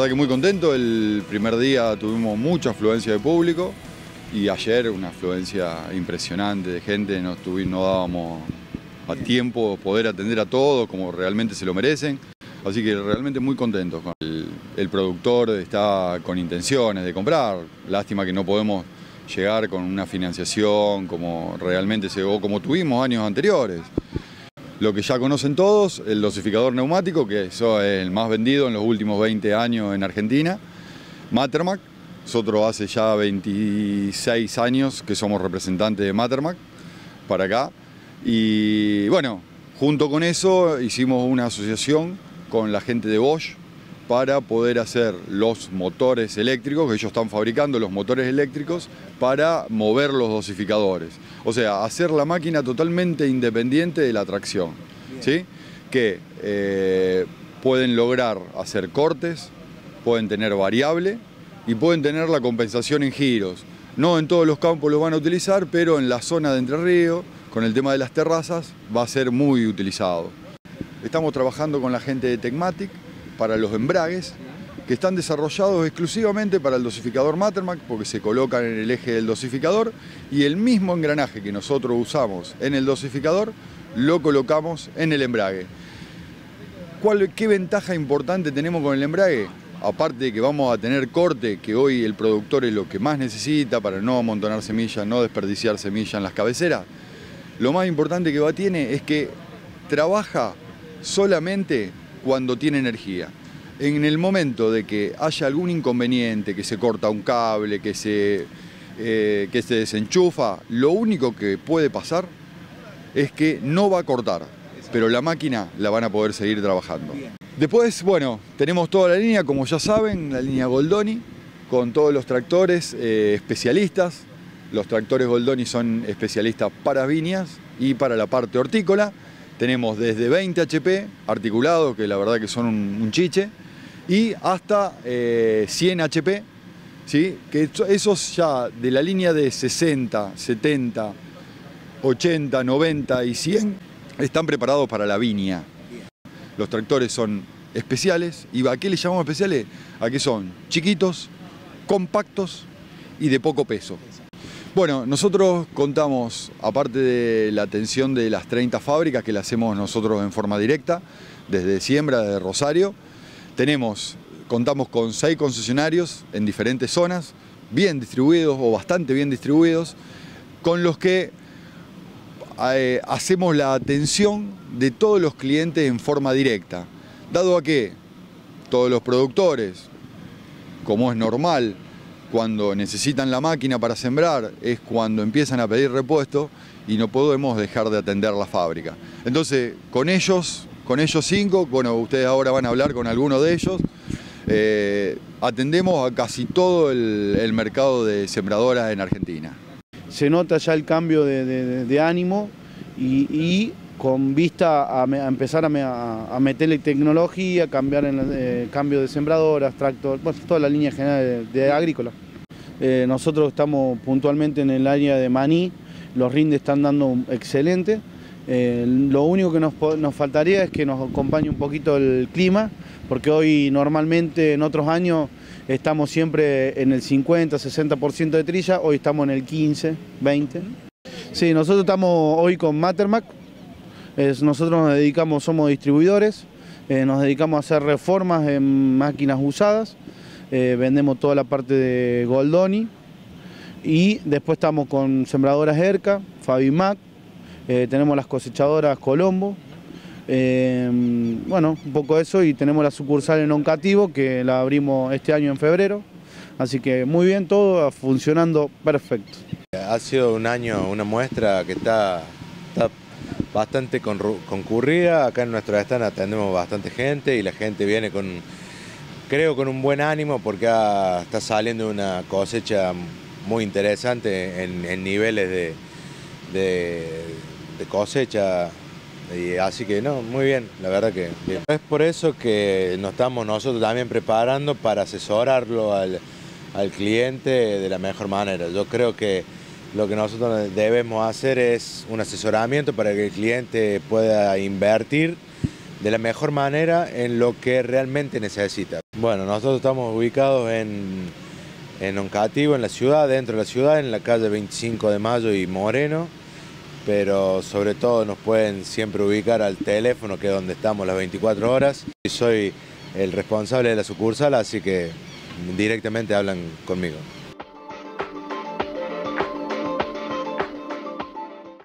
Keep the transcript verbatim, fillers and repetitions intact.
verdad que muy contento. El primer día tuvimos mucha afluencia de público y ayer una afluencia impresionante de gente. No, tuvimos, no dábamos a tiempo poder atender a todos como realmente se lo merecen. Así que realmente muy contentos. El, el productor está con intenciones de comprar. Lástima que no podemos llegar con una financiación como realmente se o como tuvimos años anteriores. Lo que ya conocen todos, el dosificador neumático, que eso es el más vendido en los últimos veinte años en Argentina. Matermac, nosotros hace ya veintiséis años que somos representantes de Matermac para acá. Y bueno, junto con eso hicimos una asociación con la gente de Bosch para poder hacer los motores eléctricos, que ellos están fabricando los motores eléctricos para mover los dosificadores. O sea, hacer la máquina totalmente independiente de la tracción, ¿sí? Que eh, pueden lograr hacer cortes, pueden tener variable y pueden tener la compensación en giros. No en todos los campos lo van a utilizar, pero en la zona de Entre Ríos, con el tema de las terrazas, va a ser muy utilizado. Estamos trabajando con la gente de Tecmatic para los embragues, que están desarrollados exclusivamente para el dosificador Matermac, porque se colocan en el eje del dosificador, y el mismo engranaje que nosotros usamos en el dosificador, lo colocamos en el embrague. ¿Cuál, qué ventaja importante tenemos con el embrague? Aparte de que vamos a tener corte, que hoy el productor es lo que más necesita para no amontonar semillas, no desperdiciar semillas en las cabeceras, lo más importante que va tiene es que trabaja solamente cuando tiene energía. En el momento de que haya algún inconveniente, que se corta un cable, que se, eh, que se desenchufa, lo único que puede pasar es que no va a cortar, pero la máquina la van a poder seguir trabajando. Después, bueno, tenemos toda la línea, como ya saben, la línea Goldoni, con todos los tractores eh, especialistas. Los tractores Goldoni son especialistas para viñas y para la parte hortícola. Tenemos desde veinte H P articulados, que la verdad que son un, un chiche, y hasta eh, cien H P, ¿sí? Que esos ya de la línea de sesenta, setenta, ochenta, noventa y cien están preparados para la viña. Los tractores son especiales, ¿y a qué le llamamos especiales? A que son chiquitos, compactos y de poco peso. Bueno, nosotros contamos, aparte de la atención de las treinta fábricas que la hacemos nosotros en forma directa, desde siembra, desde Rosario, tenemos, contamos con seis concesionarios en diferentes zonas, bien distribuidos o bastante bien distribuidos, con los que eh, hacemos la atención de todos los clientes en forma directa, dado a que todos los productores, como es normal, cuando necesitan la máquina para sembrar es cuando empiezan a pedir repuesto y no podemos dejar de atender la fábrica. Entonces, con ellos, con ellos cinco, bueno, ustedes ahora van a hablar con alguno de ellos, eh, atendemos a casi todo el, el mercado de sembradoras en Argentina. Se nota ya el cambio de, de, de ánimo y, y con vista a, a empezar a, a, a meterle tecnología, cambiar en eh, cambio de sembradoras, tractor, bueno, toda la línea general de, de agrícola. Eh, nosotros estamos puntualmente en el área de maní, los rindes están dando excelente. Eh, lo único que nos, nos faltaría es que nos acompañe un poquito el clima, porque hoy normalmente en otros años estamos siempre en el cincuenta, sesenta por ciento de trilla, hoy estamos en el quince, veinte. Sí, nosotros estamos hoy con Matermac. Es, nosotros nos dedicamos, somos distribuidores, eh, nos dedicamos a hacer reformas en máquinas usadas, eh, vendemos toda la parte de Goldoni y después estamos con sembradoras ERCA, Fabimac, eh, tenemos las cosechadoras Colombo, eh, bueno, un poco eso, y tenemos la sucursal en Oncativo que la abrimos este año en febrero, así que muy bien, todo funcionando perfecto. Ha sido un año, una muestra que está, está bastante concurrida. Acá en nuestro stand atendemos bastante gente y la gente viene con, creo, con un buen ánimo porque ha, está saliendo una cosecha muy interesante en, en niveles de, de, de cosecha, y así que no, muy bien, la verdad que bien. Es por eso que nos estamos nosotros también preparando para asesorarlo al, al cliente de la mejor manera. Yo creo que lo que nosotros debemos hacer es un asesoramiento para que el cliente pueda invertir de la mejor manera en lo que realmente necesita. Bueno, nosotros estamos ubicados en, en Oncativo, en la ciudad, dentro de la ciudad, en la calle veinticinco de Mayo y Moreno, pero sobre todo nos pueden siempre ubicar al teléfono, que es donde estamos las veinticuatro horas. Soy el responsable de la sucursal, así que directamente hablan conmigo.